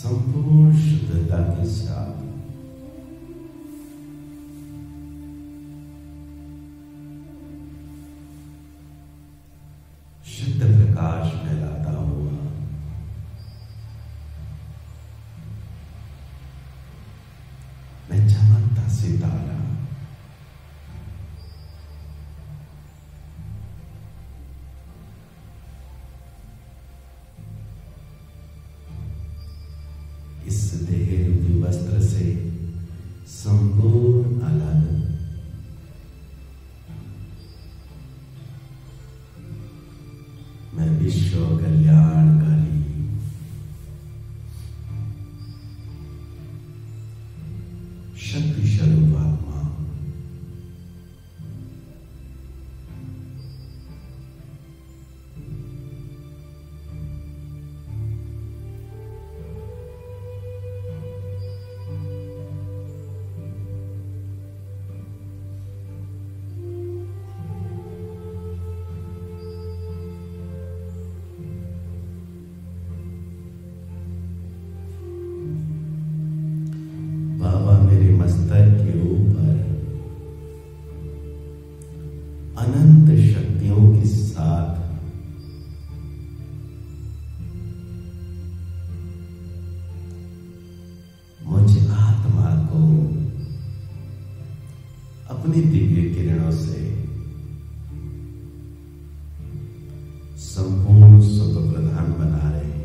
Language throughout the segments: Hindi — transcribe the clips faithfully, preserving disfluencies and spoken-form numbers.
संपूर्ण शुद्धता के साथ शुद्ध प्रकाश फैलाता हुआ मैं चमकता सितारा इस देहरूपी वस्त्र से संपूर्ण अलग मैं विश्व कल्याणकारी शक्ति स्वरूप आत्मा बाबा मेरे मस्तक के ऊपर अनंत शक्तियों के साथ मुझ आत्मा को अपनी दिव्य किरणों से संपूर्ण सुख प्रधान बना रहे हैं।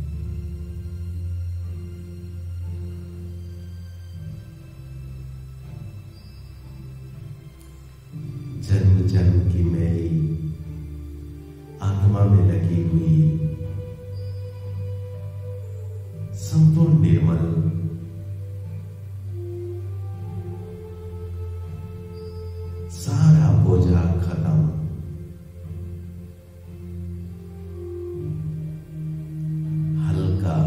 जन्म जन्म की मेरी आत्मा में लगी हुई संपूर्ण निर्मल सारा बोझा खत्म, हल्का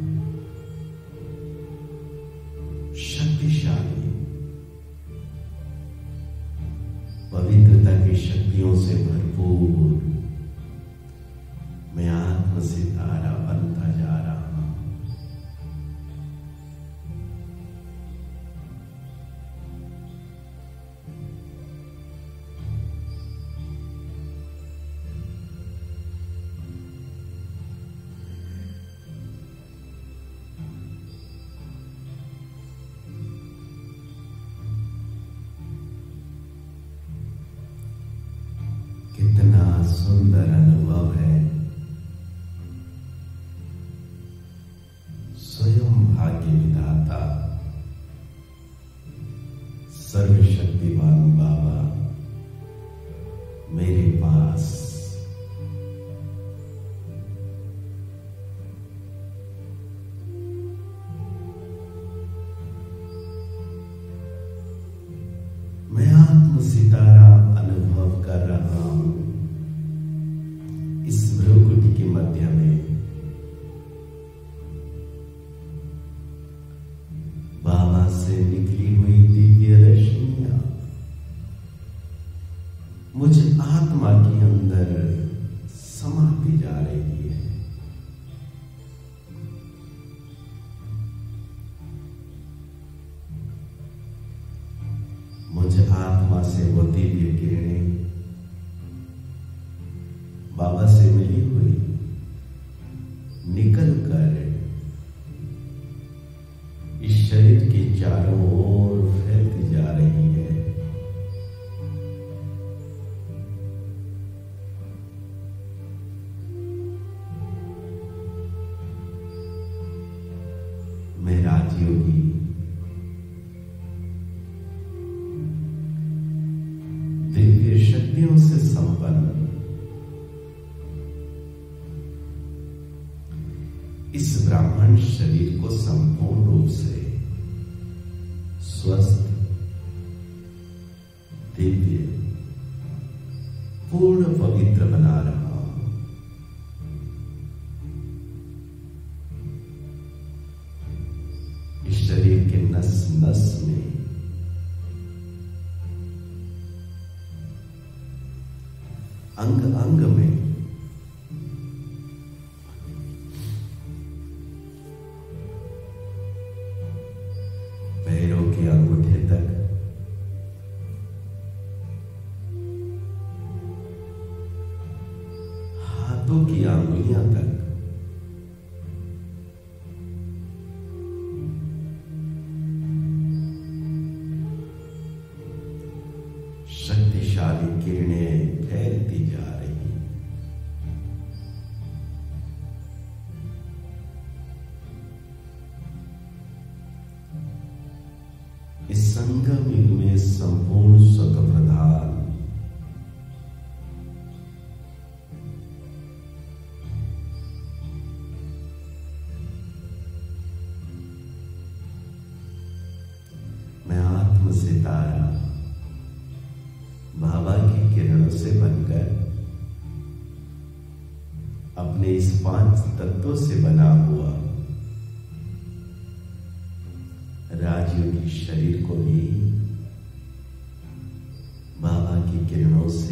शक्तिशाली पवित्रता की शक्तियों से भरपूर मैं आत्म सितारा बनता जा रहा हूं। कितना सुंदर अनुभव है स्वयं भाग्य विधाता सर्वशक्तिमान बाबा मेरे पास मैं आत्म सितारा अनुभव कर रहा हूं। इस भ्रुकुटी के मध्य में बाबा से निकली हुई दिव्य रश्मियां मुझ आत्मा के अंदर समाती जा रही है। मुझ आत्मा से वो दिव्य किरणें बाबा से मिली हुई निकल कर इस शरीर के चारों ओर फैलती जा रही है। मैं राजयोगी दिव्य शक्तियों से संपन्न इस ब्राह्मण शरीर को संपूर्ण रूप से स्वस्थ, दिव्य, पूर्ण पवित्र बना रहा हूं। इस शरीर के नस नस में अंग अंग में हाथों की आंगुलियां तक शक्तिशाली किरणें फैलती जा रही। इस संगम युग में संपूर्ण स्वतः प्रधान मैं आत्म सितारा बाबा की किरणों से बनकर अपने इस पांच तत्वों से बना हुआ राजयोगी शरीर को भी बाबा की किरणों से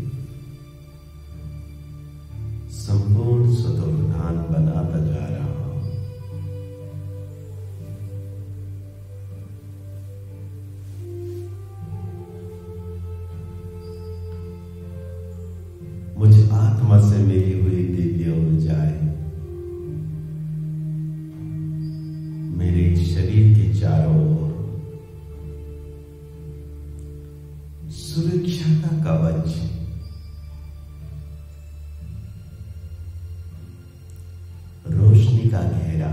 संपूर्ण स्वतः प्रधान बनाता जा रहा हूं। मुझ आत्मा से मिली हुई दिव्य ऊर्जाएं मेरे शरीर के चारों ओर सुरक्षा का कवच रोशनी का घेरा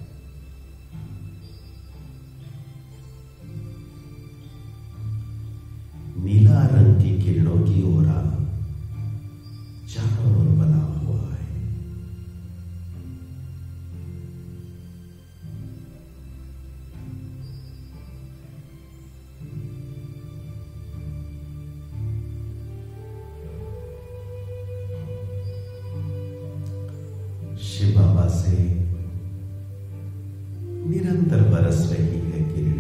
नीला रंग की किरणों की ओरा चारों ओर बना हुआ है। शिव बाबा से निरंतर बरस रही है किरणें।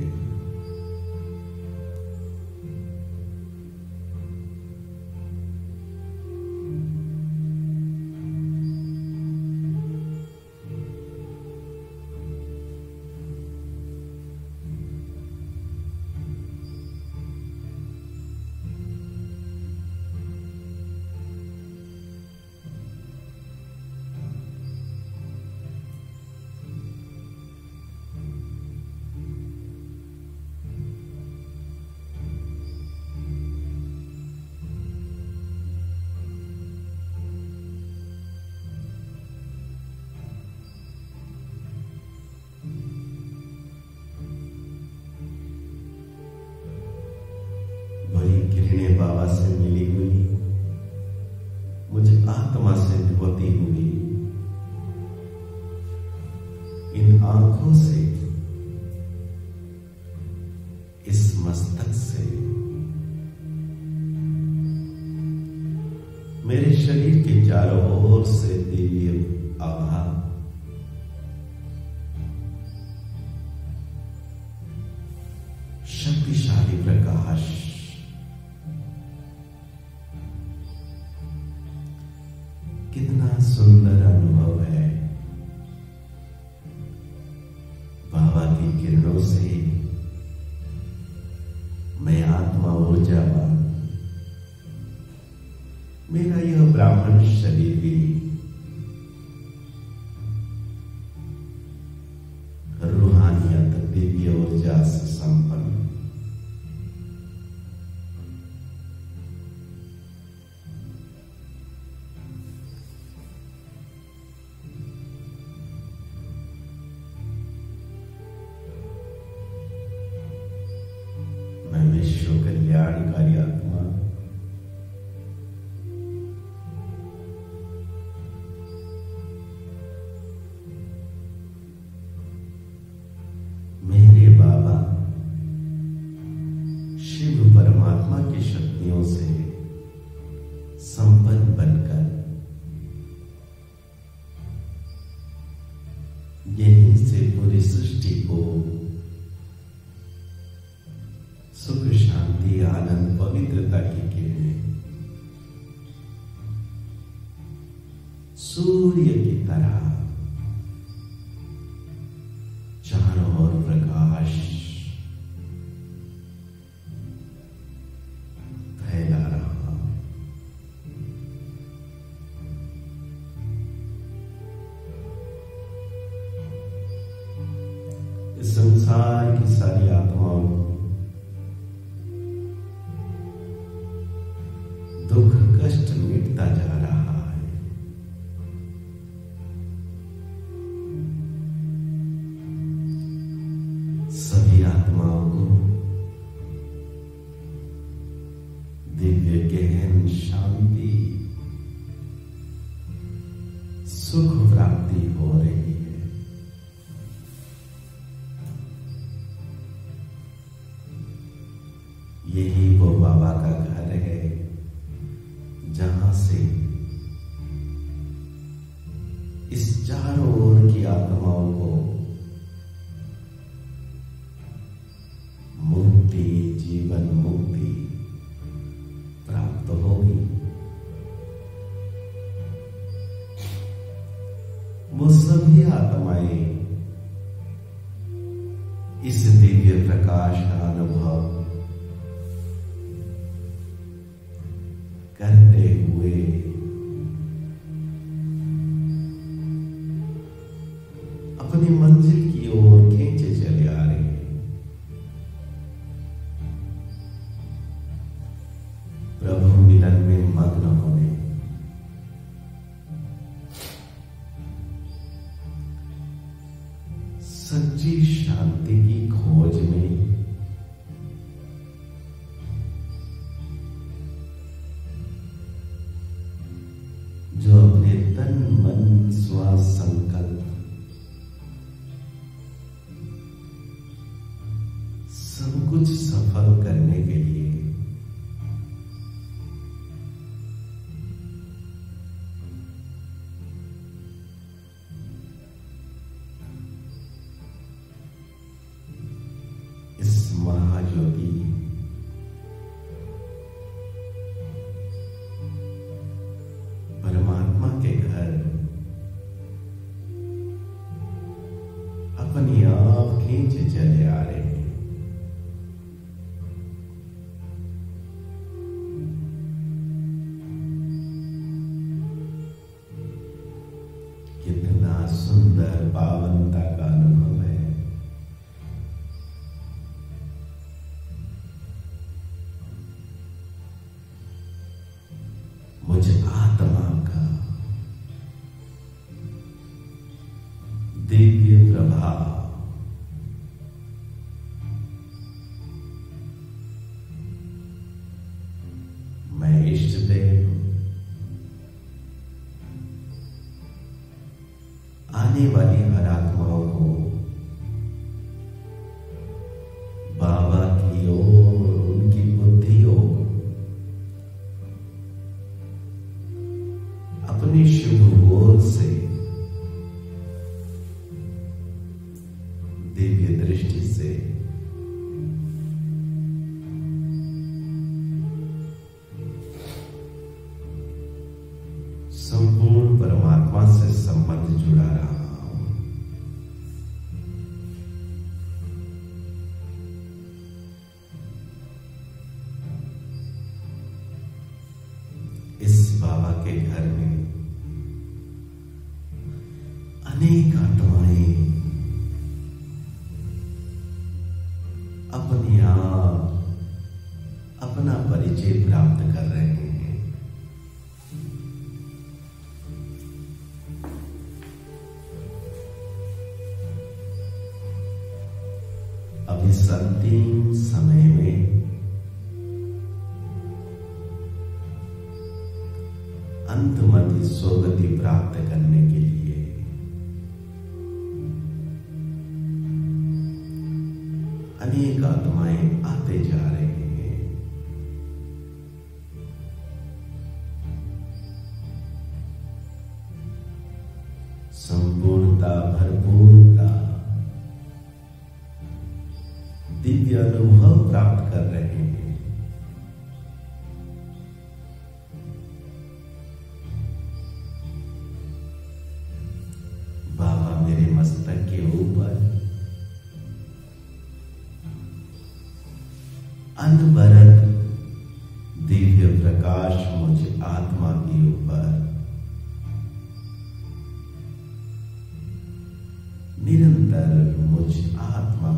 किरणें बाबा से मिली हुई मुझे आत्मा से धोती हुई इन आंखों से इस मस्तक से मेरे शरीर के चारों ओर से दिव्य आभा शक्तिशाली प्रकाश कितना सुंदर अनुभव है। बाबा की किरणों से मैं आत्मा ऊर्जावान मेरा यह ब्राह्मण शरीर भी रूहानियत दिव्य ऊर्जा से संपन्न। मैं विश्व कल्याणकारी आत्मा मेरे बाबा शिव परमात्मा की शक्तियों से संपन्न बनकर यहीं से पूरी सृष्टि को सुख शांति आनंद पवित्रता की किरणें सूर्य की तरह चारों ओर प्रकाश फैला रहा। संसार की सारी आत्माओं को दुख कष्ट मिटता जा रहा है। सभी आत्माओं को दिव्य गहन शांति सुख प्राप्ति हो रही है। यही वो बाबा का घर है जहां से इस चारों ओर की आत्माओं को मुक्ति, जीवन मुक्ति प्राप्त होगी। वो सभी आत्माएं इस दिव्य प्रकाश का अनुभव करते हुए अपनी मंजिल की ओर खींचे चले आ रहे हैं। प्रभु मिलन में मग्न होने, सच्ची शांति की खोज में जो अपने तन मन श्वास संकल्प सब कुछ सफल करने के लिए इस महाज्योति परमात्मा के घर अपनी आप खींचे चले आ रहे हैं। कितना सुंदर पावनता का अनुभव है। मुझे आत्मा का दिव्य प्रभाव मैं इष्ट देव आने वाली हर आत्माओं को बाबा की ओर उनकी बुद्धियों को अपनी शुभ बोल से दिव्य दृष्टि से संपूर्ण परमात्मा से संबंध जुड़ा रहा हूं। इस बाबा के घर में अनेक आत्माएं अपने आप अपना परिचय प्राप्त कर रहे हैं। अब इस अंतिम समय में अंतमति स्वगति प्राप्त करने के लिए अनेक आत्माएं आते जा रहे हैं। संपूर्णता, भरपूरता, दिव्य अनुभव प्राप्त कर रहे हैं। बाबा मेरे मस्तक के ऊपर अनवरत दिव्य प्रकाश मुझ आत्मा के ऊपर निरंतर मुझ आत्मा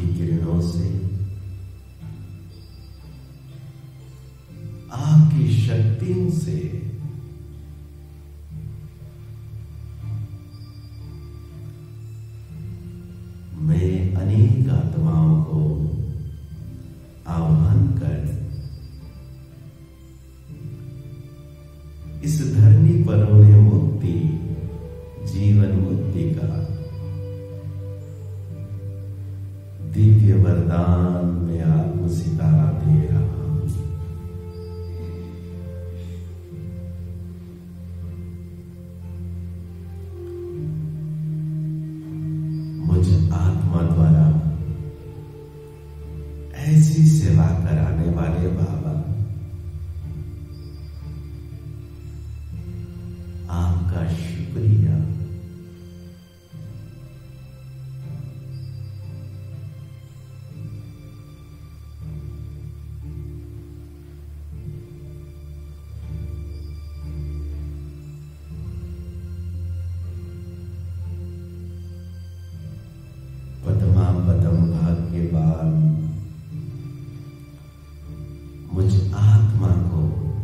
आपकी किरणों से, आपकी शक्तियों से मैं अनेक आत्माओं को आह्वान कर इस धरनी पर उन्हें मुक्ति, जीवन मुक्ति का दिव्य वरदान में आत्म सितारा दे रहा हूं। मुझ आत्मा द्वारा ऐसी सेवा कराने वाले बाबा, आपका शुक्रिया। पद्मा पदम भाग के बाद मुझ आत्मा को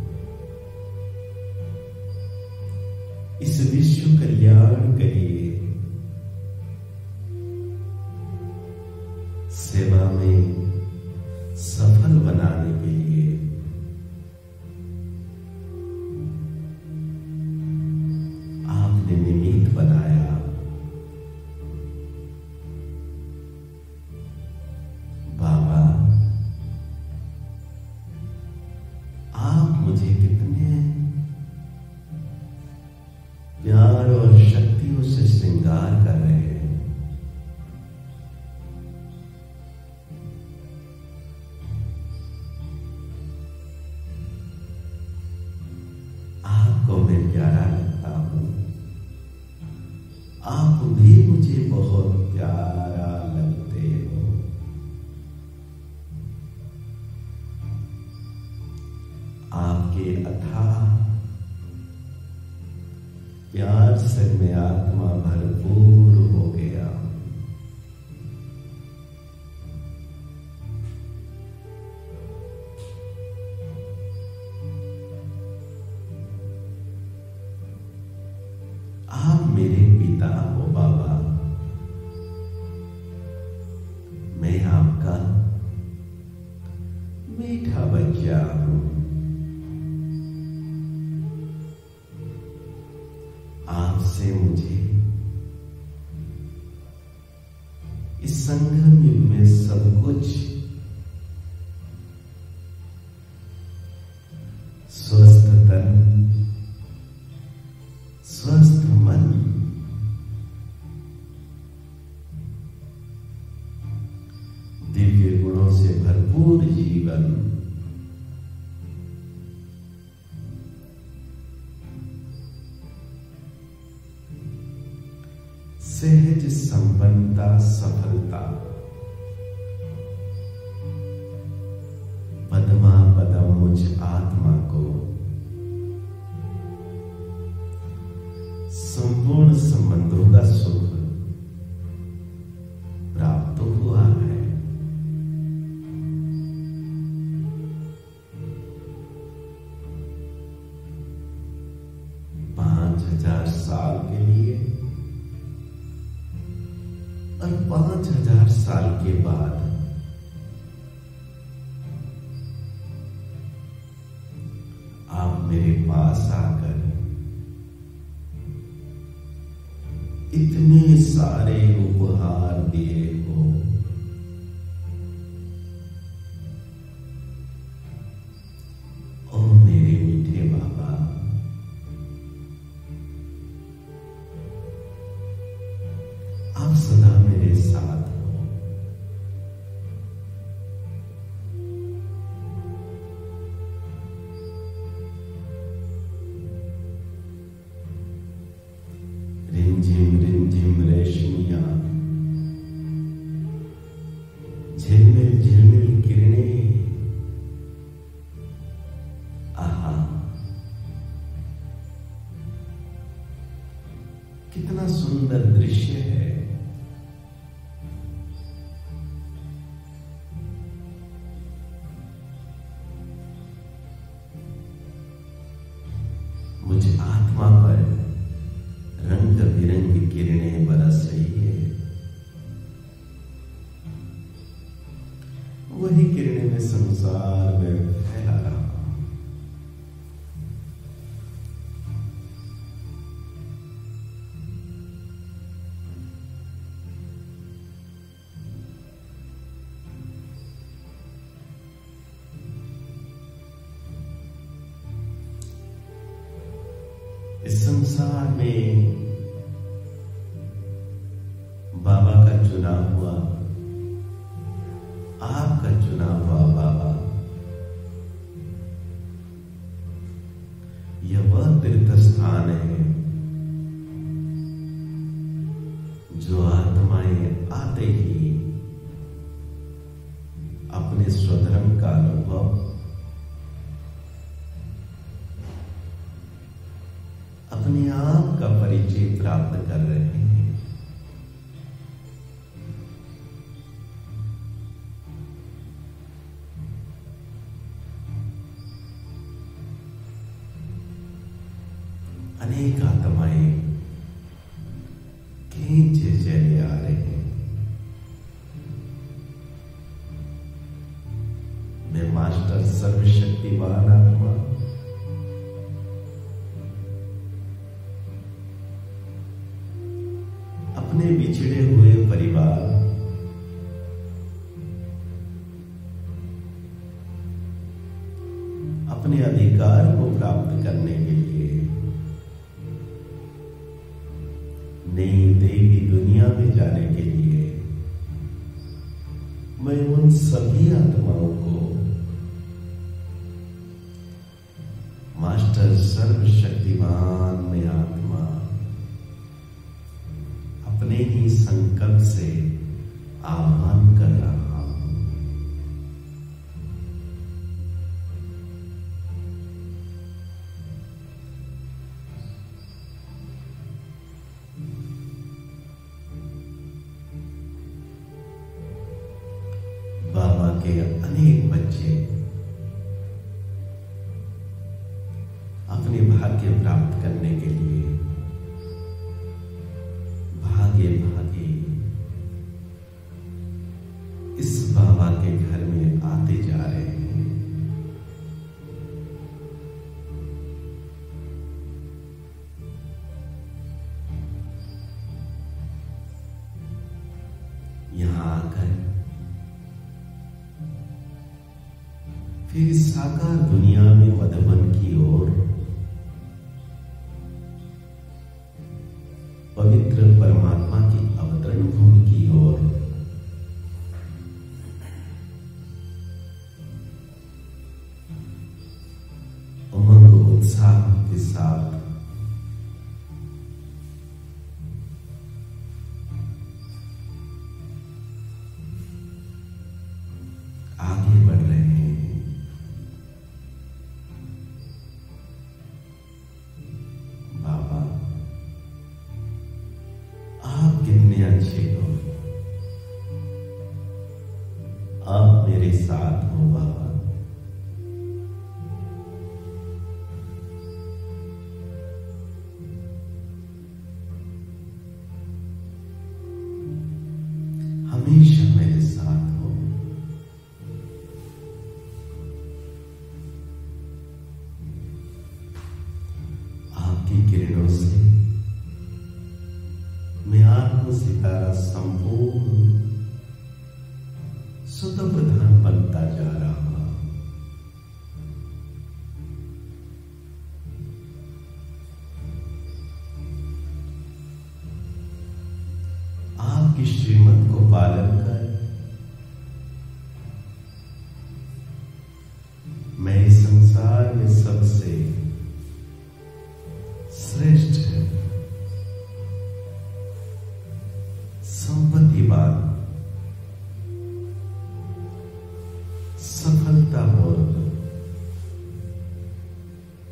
इस विश्व कल्याण के लिए सेवा में सफल बनाने के लिए आपने निमित्त बनाया। बाबा, आप मुझे कितने प्यार और शक्तियों से श्रृंगार कर रहे हैं। आपको मैं प्यारा लगता हूं, आप भी मुझे बहुत प्यारा लगते हो। आपके अथाह प्यार से मैं आत्मा भरपूर हो गया। आप मेरे पिता हो बाबा, मैं आपका मीठा बच्चा हूं। आपसे मुझे इस संगम युग में सब कुछ स्वस्थ तन, स्वस्थ मन, दिव्य गुणों से भरपूर जीवन, सहज संपन्नता, सफलता, पद्मा पदम मुझ आत्मा को संपूर्ण संबंधों का सुख प्राप्त हुआ है। पांच हजार साल के लिए और पांच हजार साल के बाद आप मेरे पास आकर इतने सारे उपहार दिए हो। ओ मेरे मीठे बाबा, आप सदा मेरे साथ हो। रिमझिम रिमझिम रेशमियां, झिलमिल झिलमिल किरणें, आहा कितना सुंदर दृश्य है। संसार में बाबा का चुना हुआ, आपका चुना हुआ बाबा, यह वह तीर्थ स्थान है जो आत्माएं आते ही अपने स्वधर्म का अनुभव, अपने आप का परिचय प्राप्त कर रहे हैं। अनेक आत्माएं खींचे चले आ रहे हैं। मैं मास्टर सर्वशक्तिमान आत्मा अपने बिछड़े हुए परिवार, अपने अधिकार को प्राप्त करने के लिए नई देवी दुनिया में जाने के लिए मैं उन सभी आत्माओं को मास्टर सर्वशक्तिमान में आत्मा अपने ही संकल्प से आह्वान कर रहा हूं। बाबा के अनेक बच्चे अपने भाग्य प्राप्त करने के लिए भागे भागे इस बाबा के घर में आते जा रहे हैं। यहां आकर फिर साकार दुनिया में मधुबन की ओर पवित्र परमात्मा की अवतरण भूमि की ओर उमंग उत्साह के साथ आगे बढ़ रहे हैं। बाबा, आप कितने अच्छे हो, आप मेरे साथ हो बाबा। हमेशा मेरे साथ हो। आपकी किरणों से मैं आत्म सितारा संपूर्ण स्वतः प्रधान बनता जा रहा हूं। आपकी श्रीमत को पालन कर मैं इस संसार में सबसे श्रेष्ठ संपत्तिवान सफलता मूर्त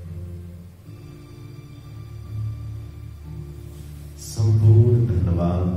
संपूर्ण धनवान